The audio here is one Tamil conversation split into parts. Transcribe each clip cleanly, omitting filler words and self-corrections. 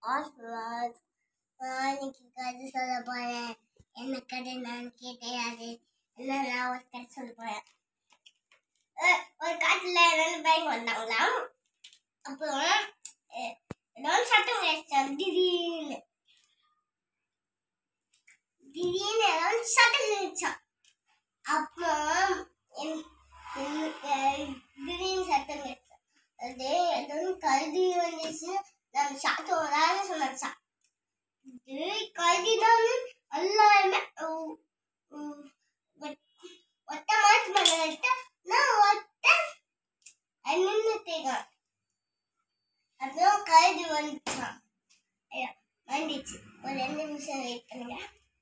ஆஸ்வாஸ் நான் இன்னைக்கு கதை சொல்ல போறேன். என்ன கதை நான் கேட்டையாது. என்ன நான் ஒரு கதை சொல்ல போறேன். ஒரு காட்டுல 2 பையன் வந்தாங்களாம். அப்புறம் ஏதோ சத்தம் கேட்டுச்சான். திடீர்னு ஏதோ சத்தம் கேட்டுச்சான். அப்புறம் திடீர்னு சத்தம் கேட்டுச்சான். அது ஏதோ கழுதி வந்துச்சு. நம்ம சாத்தோடான்னு சொன்னாச்சான். கழுதிதான் எல்லாருமே ஒத்த மாட்டு பண்ணிட்டு நான் ஒத்த நின்றுட்டேன். அப்புறம் கழுதி வந்துச்சான். வந்துச்சு. ஒரு 2 நிமிஷம் வெயிட் பண்ணுங்க.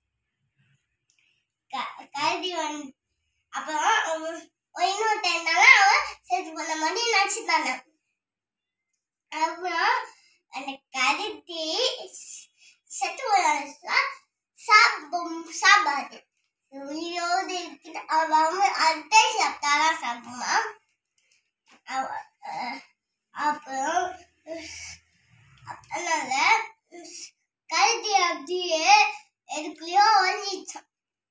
கழுதி வந்து அப்புறம் இன்னொருத்தன் இருந்தாலும் அவன் செத்து போன மாதிரி நினைச்சுட்டான. அப்புறம் அந்த கழுதி செத்து போன சாப்பாடு உயிரோடு இருக்குது. அவன் அட்டை சாப்பிட்டாலாம் சாப்பிடுவான். அப்புறம் அதனால கழுதி அப்படியே எதுக்குள்ளயோ வந்துச்சான்.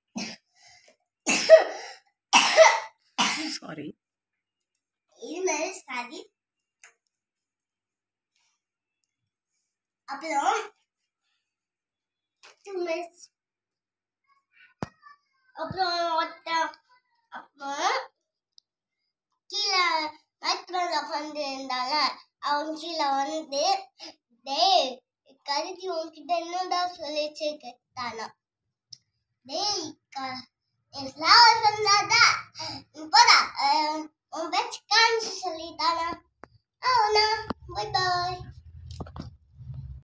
சாரி. அப்புறம் 2 minutes அப்புறம் கீழே மரத்துல உட்காந்து இருந்தால அவன் கீழே வந்து டேய் கருதி உன்கிட்ட என்னடா சொல்லிச்சு கேட்டானா. டேய் சொன்னாதா போடா உன் பேச்சு காமிச்சு சொல்லிட்டானா. அவனா பை பாய்.